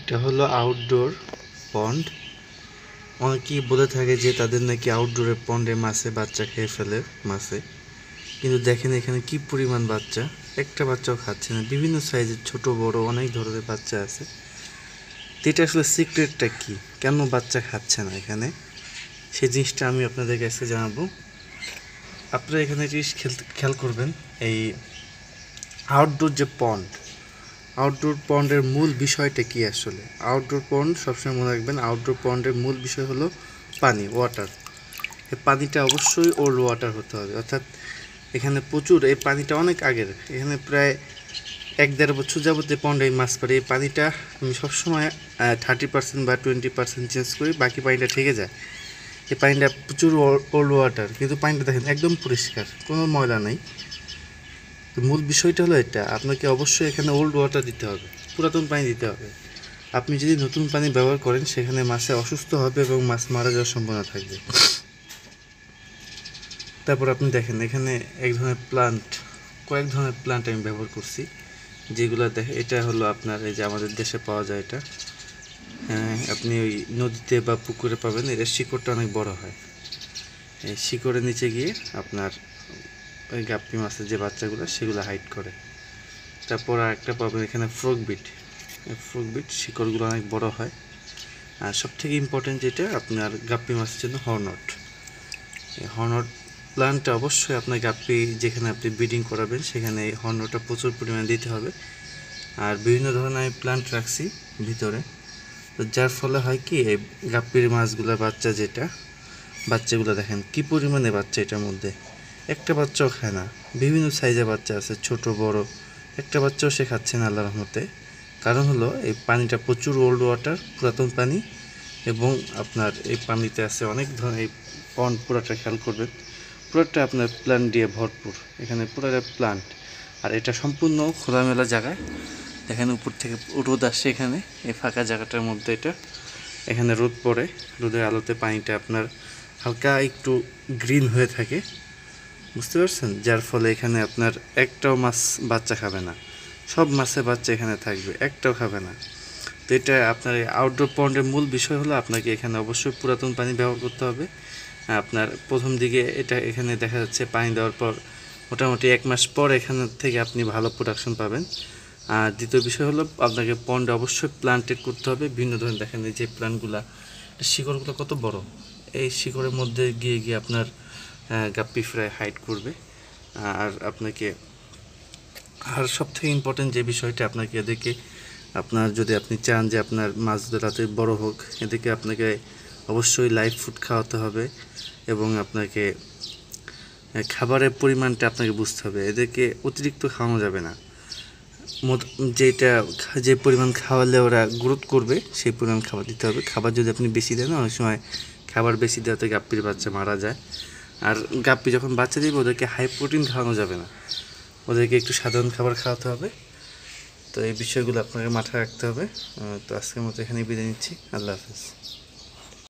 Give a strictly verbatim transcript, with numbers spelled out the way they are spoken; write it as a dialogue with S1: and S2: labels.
S1: এটা হলো আউটডোর পন্ড। অনেকেই বলে থাকে যে তাদের নাকি আউটডোরের পন্ডে মাছে বাচ্চা খেয়ে ফেলে মাছে, কিন্তু দেখেন এখানে কি পরিমাণ বাচ্চা, একটা বাচ্চাও খাচ্ছে না। বিভিন্ন সাইজের ছোট বড় অনেক ধরনের বাচ্চা আছে। তো এটা আসলে সিক্রেটটা কি, কেন বাচ্চা খাচ্ছে না এখানে, সেই জিনিসটা আমি আপনাদের কাছে জানাবো। আপনারা এখানে জিনিস খেয়াল করবেন, এই আউটডোর যে পন্ড, আউটডোর পন্ডের মূল বিষয়টা কি আসলে। আউটডোর পন্ড সবসময় মনে রাখবেন, আউটডোর পন্ডের মূল বিষয় হলো পানি, ওয়াটার। এই পানিটা অবশ্যই ওল্ড ওয়াটার হতে হবে, অর্থাৎ এখানে প্রচুর, এই পানিটা অনেক আগের, এখানে প্রায় এক দেড় বছর যাবত এই পন্ডে মাছ পাড়ি। এই পানিটা আমি সবসময় থার্টি পার্সেন্ট বা টোয়েন্টি পার্সেন্ট চেঞ্জ করি, বাকি পানিটা থেকে যায়। এই পানিটা প্রচুর ওল্ড ওয়াটার, কিন্তু পানিটা দেখেন একদম পরিষ্কার, কোনো ময়লা নেই। তো মূল বিষয়টা হলো এটা, আপনাকে অবশ্যই এখানে ওল্ড ওয়াটার দিতে হবে, পুরাতন পানি দিতে হবে। আপনি যদি নতুন পানি ব্যবহার করেন সেখানে মাছে অসুস্থ হবে এবং মাছ মারা যাওয়ার সম্ভাবনা থাকবে। তারপর আপনি দেখেন এখানে এক ধরনের প্লান্ট, কয়েক ধরনের প্লান্ট আমি ব্যবহার করছি, যেগুলো দেখে এটা হলো আপনার এই যে আমাদের দেশে পাওয়া যায় এটা, হ্যাঁ আপনি ওই নদীতে বা পুকুরে পাবেন। এর শিকড়টা অনেক বড় হয়, এই শিকড়ের নিচে গিয়ে আপনার ওই গাপ্পি মাছের যে বাচ্চাগুলো সেগুলো হাইড করে। তারপর আর একটা পাবেন এখানে ফ্রগ বিট। ফ্রগ বিট শিকড়গুলো অনেক বড় হয়। আর সবথেকে ইম্পর্টেন্ট যেটা আপনার গাপ্পি মাছের জন্য হর্নট। এই হর্নট প্লান্টটা অবশ্যই আপনার গাপ্পি যেখানে আপনি ব্রিডিং করাবেন সেখানে এই হর্নটটা প্রচুর পরিমাণে দিতে হবে। আর বিভিন্ন ধরনের আমি প্লান্ট রাখছি ভিতরে, তো যার ফলে হয় কি, এই গাপ্পির মাছগুলোর বাচ্চা যেটা, বাচ্চাগুলো দেখেন কি পরিমাণে বাচ্চা, এটার মধ্যে একটা বাচ্চাও খায় না। বিভিন্ন সাইজের বাচ্চা আছে, ছোট বড়, একটা বাচ্চাও সে খাচ্ছে না আল্লাহর রহমতে। কারণ হলো এই পানিটা প্রচুর ওল্ড ওয়াটার, পুরাতন পানি, এবং আপনার এই পানিতে আছে অনেক ধরনের, এই পন্ড পুরাটা খেয়াল করবেন, পুরোটা আপনার প্লান্ট দিয়ে ভরপুর, এখানে পুরোটা প্লান্ট। আর এটা সম্পূর্ণ খোলামেলা জায়গায়, দেখেন উপর থেকে রোদ আসছে, এখানে এই ফাঁকা জায়গাটার মধ্যে এটা, এখানে রোদ পড়ে, রোদের আলোতে পানিটা আপনার হালকা একটু গ্রিন হয়ে থাকে, বুঝতে পারছেন? যার ফলে এখানে আপনার একটাও মাছ বাচ্চা খাবে না, সব মাছের বাচ্চা এখানে থাকবে, একটাও খাবে না। তো এটা আপনার এই আউটডোর পন্ডের মূল বিষয় হলো আপনাকে এখানে অবশ্যই পুরাতন পানি ব্যবহার করতে হবে। আপনার প্রথম দিকে এটা এখানে দেখা যাচ্ছে পানি দেওয়ার পর মোটামুটি এক মাস পর এখান থেকে আপনি ভালো প্রোডাকশন পাবেন। আর দ্বিতীয় বিষয় হলো আপনাকে পন্ডে অবশ্যই প্লান্টেড করতে হবে বিভিন্ন ধরনের। দেখেন এই যে প্লান্টগুলা, শিকড়গুলো কত বড়, এই শিকড়ের মধ্যে গিয়ে গিয়ে আপনার গাপ্পি ফ্রাই হাইড করবে। আর আপনাকে আর সবথেকে ইম্পর্টেন্ট যে বিষয়টা, আপনাকে এদেরকে আপনার যদি আপনি চান যে আপনার মাছ ধরাতে বড় হোক, এদেরকে আপনাকে অবশ্যই লাইভ ফুড খাওয়াতে হবে, এবং আপনাকে খাবারের পরিমাণটা আপনাকে বুঝতে হবে। এদেরকে অতিরিক্ত খাওয়ানো যাবে না, যেটা যে পরিমাণ খাওয়ালে ওরা গ্রোথ করবে সেই পরিমাণ খাবার দিতে হবে। খাবার যদি আপনি বেশি দেন, অনেক সময় খাবার বেশি দেওয়াতে গাপ্পির বাচ্চা মারা যায়। আর গাপ্পি যখন বাচ্চা দিবে ওদেরকে হাই প্রোটিন খাওয়ানো যাবে না, ওদেরকে একটু সাধারণ খাবার খাওয়াতে হবে। তো এই বিষয়গুলো আপনাকে মাথায় রাখতে হবে। তো আজকের মতো এখানেই বিদায় নিচ্ছি, আল্লাহ হাফেজ।